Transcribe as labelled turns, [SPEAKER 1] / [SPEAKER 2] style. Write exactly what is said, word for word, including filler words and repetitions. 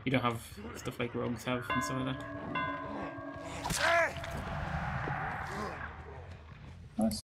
[SPEAKER 1] You don't have stuff like rogues have and stuff like that.